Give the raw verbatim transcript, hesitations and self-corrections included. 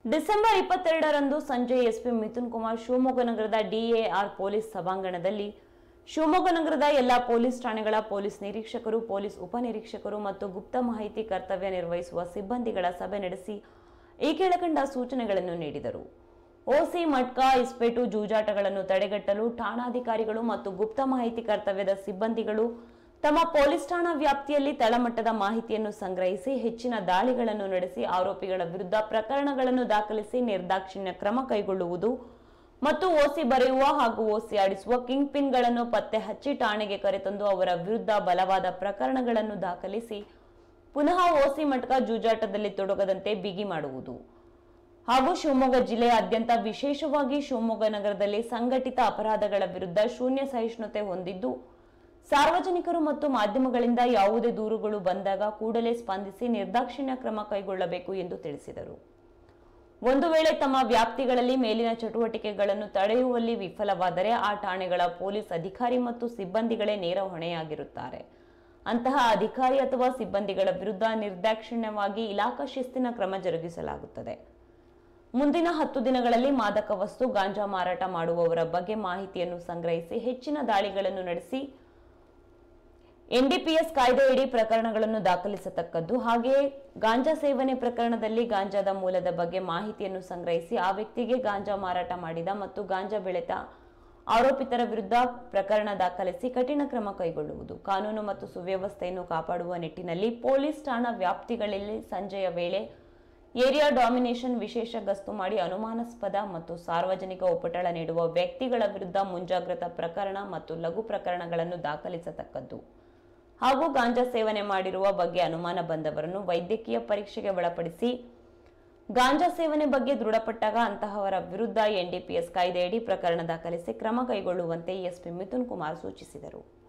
December ಇಪ್ಪತ್ತೆರಡರಂದು ಸಂಜೆ SP Mithun Kumar Shivamogga ನಗರದ ಡಿಎಆರ್ ಪೊಲೀಸ್ ಸಭಾಂಗಣದಲ್ಲಿ ಶಿವಮೊಗ್ಗ ನಗರದ ಎಲ್ಲಾ ಪೊಲೀಸ್ ಠಾಣೆಗಳ ಪೊಲೀಸ್ ನಿರೀಕ್ಷಕರು, ಪೊಲೀಸ್ ಉಪನಿರೀಕ್ಷಕರು ಮತ್ತು ಗುಪ್ತ ಮಾಹಿತಿ ಕರ್ತವ್ಯ ನಿರ್ವಹಿಸುವ ಸಿಬ್ಬಂದಿಗಳ ಸಭೆ ನಡೆಸಿ ಈ ಕೆಳಕಂಡ ಸೂಚನೆಗಳನ್ನು ನೀಡಿದರು. ಓಸಿ ಮಟ್ಕಾ ಇಸ್ಪೇಟು ಜೂಜಾಟಗಳನ್ನು ತಡೆಗಟ್ಟಲು ಠಾಣಾಧಿಕಾರಿಗಳು ಮತ್ತು ಗುಪ್ತ ಮಾಹಿತಿ ಕರ್ತವ್ಯದ ಸಿಬ್ಬಂದಿಗಳು ತಮ್ಮ ಪೊಲೀಸ್ ಠಾಣಾ ವ್ಯಾಪ್ತಿಯಲ್ಲಿ ತಳಮಟ್ಟದ ಮಾಹಿತಿಯನ್ನು ಸಂಗ್ರಹಿಸಿ ಹೆಚ್ಚಿನ ದಾಳಿಗಳನ್ನು ನಡೆಸಿ ಆರೋಪಿಗಳ ವಿರುದ್ಧ ಪ್ರಕರಣಗಳನ್ನು ದಾಖಲಿಸಿ ನಿರ್ದಾಕ್ಷಿಣ್ಯ ಕ್ರಮ ಕೈಗೊಳ್ಳುವುದು ಮತ್ತು ಓಸಿ ಬರೆಯುವ ಹಾಗೂ ಓಸಿ ಆಡಿಸುವ ಕಿಂಗ್ ಪಿನ್ಗಳನ್ನು ಪತ್ತೆ ಹಚ್ಚಿ ಠಾಣೆಗೆ ಕರೆತಂದು ಅವರ ವಿರುದ್ಧ ಬಲವಾದ ಪ್ರಕರಣಗಳನ್ನು ದಾಖಲಿಸಿ ಪುನಃ ಓಸಿ ಮಟ್ಕಾ ಜೂಜಾಟದಲ್ಲಿ ತೊಡಗದಂತೆ ಬಿಗಿ ಮಾಡುವುದು ಹಾಗೂ ಶಿವಮೊಗ್ಗ ಜಿಲ್ಲೆಯಾದ್ಯಂತ ವಿಶೇಷವಾಗಿ ಶಿವಮೊಗ್ಗ ನಗರದಲ್ಲಿ ಸಂಘಟಿತ ಅಪರಾಧಗಳ ವಿರುದ್ಧ ಶೂನ್ಯ ಸಹಿಷ್ಣುತೆ ಹೊಂದಿದ್ದು ಸಾರ್ವಜನಿಕರು ಮತ್ತು ಮಾಧ್ಯಮಗಳಿಂದ ಯಾವುದೇ ದೂರುಗಳು ಬಂದಾಗ ಕೂಡಲೇ ಸ್ಪಂದಿಸಿ ನಿರ್ದಾಕ್ಷಿಣ್ಯ ಕ್ರಮ ಕೈಗೊಳ್ಳಬೇಕು ಎಂದು ತಿಳಿಸಿದರು. ಒಂದು ವೇಳೆ ತಮ್ಮ ವ್ಯಾಪ್ತಿಗಳಲ್ಲಿ ಮೇಲಿನ ಚಟುವಟಿಕೆಗಳನ್ನು ತಡೆಯುವಲ್ಲಿ ವಿಫಲವಾದರೆ ಆ ಠಾಣೆಗಳ ಪೊಲೀಸ್ ಅಧಿಕಾರಿ ಮತ್ತು ಸಿಬ್ಬಂದಿಗಳೇ ನೇರ ಹೊಣೆಯಾಗಿರುತ್ತಾರೆ. ಅಂತಹ ಅಧಿಕಾರಿ ಅಥವಾ ಸಿಬ್ಬಂದಿಗಳ ವಿರುದ್ಧ ನಿರ್ದಾಕ್ಷಿಣ್ಯವಾಗಿ ಇಲಾಖಾ ಶಿಸ್ತಿನ ಕ್ರಮ ಜರುಗಿಸಲಾಗುತ್ತದೆ. ಮುಂದಿನ ಹತ್ತು ದಿನಗಳಲ್ಲಿ ಮಾದಕ ವಸ್ತು ಗಾಂಜಾ ಮಾರಾಟ ಮಾಡುವವರ ಬಗ್ಗೆ ಮಾಹಿತಿಯನ್ನು ಸಂಗ್ರಹಿಸಿ ಹೆಚ್ಚಿನ ದಾಳಿಗಳನ್ನು ನಡೆಸಿ ಎನ್ಡಿಪಿಎಸ್ ಕಾಯ್ದೆಯಡಿ ಪ್ರಕರಣಗಳನ್ನು ದಾಖಲಿಸತಕ್ಕದ್ದು. ಹಾಗೆಯೇ ಗಾಂಜಾ ಸೇವನೆ ಪ್ರಕರಣದಲ್ಲಿ ಗಾಂಜಾದ ಮೂಲದ ಬಗ್ಗೆ ಮಾಹಿತಿಯನ್ನು ಸಂಗ್ರಹಿಸಿ ಆ ವ್ಯಕ್ತಿಗೆ ಗಾಂಜಾ ಮಾರಾಟ ಮಾಡಿದ ಮತ್ತು ಗಾಂಜಾ ಬೆಳೆತ ಆರೋಪಿತರ ವಿರುದ್ಧ ಪ್ರಕರಣ ದಾಖಲಿಸಿ ಕಠಿಣ ಕ್ರಮ ಕೈಗೊಳ್ಳುವುದು. ಕಾನೂನು ಮತ್ತು ಸುವ್ಯವಸ್ಥೆಯನ್ನು ಕಾಪಾಡುವ ನಿಟ್ಟಿನಲ್ಲಿ ಪೊಲೀಸ್ ಠಾಣಾ ವ್ಯಾಪ್ತಿಗಳಲ್ಲಿ ಸಂಜೆಯ ವೇಳೆ ಏರಿಯಾ ಡಾಮಿನೇಷನ್ ವಿಶೇಷ ಗಸ್ತು ಮಾಡಿ ಅನುಮಾನಾಸ್ಪದ ಮತ್ತು ಸಾರ್ವಜನಿಕ ಉಪಟಳ ನೀಡುವ ವ್ಯಕ್ತಿಗಳ ವಿರುದ್ಧ ಮುಂಜಾಗ್ರತಾ ಪ್ರಕರಣ ಮತ್ತು ಲಘು ಪ್ರಕರಣಗಳನ್ನು ದಾಖಲಿಸತಕ್ಕದ್ದು ಹಾಗೂ ಗಾಂಜಾ ಸೇವನೆ ಮಾಡಿರುವ ಬಗ್ಗೆ ಅನುಮಾನ ಬಂದವರನ್ನು ವೈದ್ಯಕೀಯ ಪರೀಕ್ಷೆಗೆ ಒಳಪಡಿಸಿ ಗಾಂಜಾ ಸೇವನೆ ಬಗ್ಗೆ ದೃಢಪಟ್ಟಾಗ ಅಂತಹವರ ವಿರುದ್ಧ ಎನ್ಡಿಪಿಎಸ್ ಕಾಯ್ದೆಯಡಿ ಪ್ರಕರಣ ದಾಖಲಿಸಿ ಕ್ರಮ ಕೈಗೊಳ್ಳುವಂತೆ ಎಸ್ಪಿ ಮಿಥುನ್ ಕುಮಾರ್ ಸೂಚಿಸಿದರು.